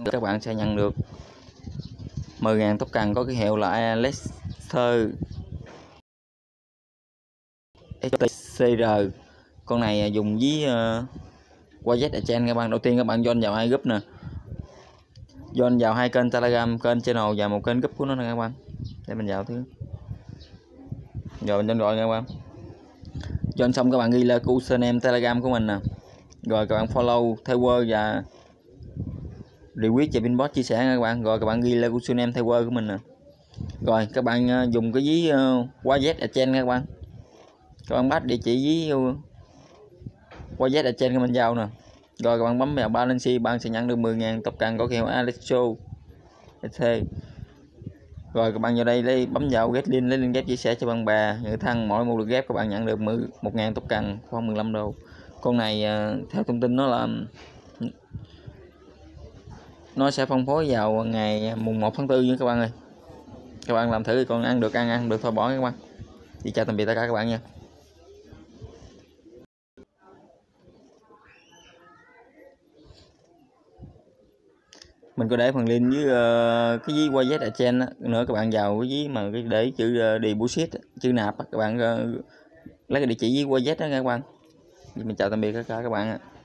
các bạn sẽ nhận được 10.000 token có cái hiệu là Lester CR. Con này dùng với YZ Exchange các bạn. Đầu tiên các bạn join vào hai group nè, join vào hai kênh Telegram, kênh channel và một kênh group của nó nè các bạn. Để mình vào thứ rồi mình join rồi các bạn. Join xong các bạn ghi là username Telegram của mình nè, rồi các bạn follow Tower và retweet và inbox chia sẻ các bạn. Rồi các bạn ghi là username Tower của mình nè, rồi các bạn dùng cái ví YZ Exchange các bạn. Các bạn bắt địa chỉ với YZ Exchange của mình vào nè, rồi các bạn bấm vào balance, bạn sẽ nhận được 10.000 token có hiệu Alexo. Rồi các bạn vào đây bấm vào get link, lấy link ghép chia sẻ cho bạn bè người thân. Mỗi một lượt ghép các bạn nhận được 1.000 token, khoảng 15 đô. Con này theo thông tin nó sẽ phân phối vào ngày mùng 1 tháng 4 nha các bạn ơi. Các bạn làm thử, còn ăn được ăn không được thôi bỏ các bạn. Thì chào tạm biệt tất cả các bạn nha. Mình có để phần link với cái ví YZ Exchange nữa, các bạn vào cái ví mà để chữ deposit, chữ nạp các bạn lấy cái địa chỉ với YZ đó các bạn. Mình chào tạm biệt tất cả các bạn ạ.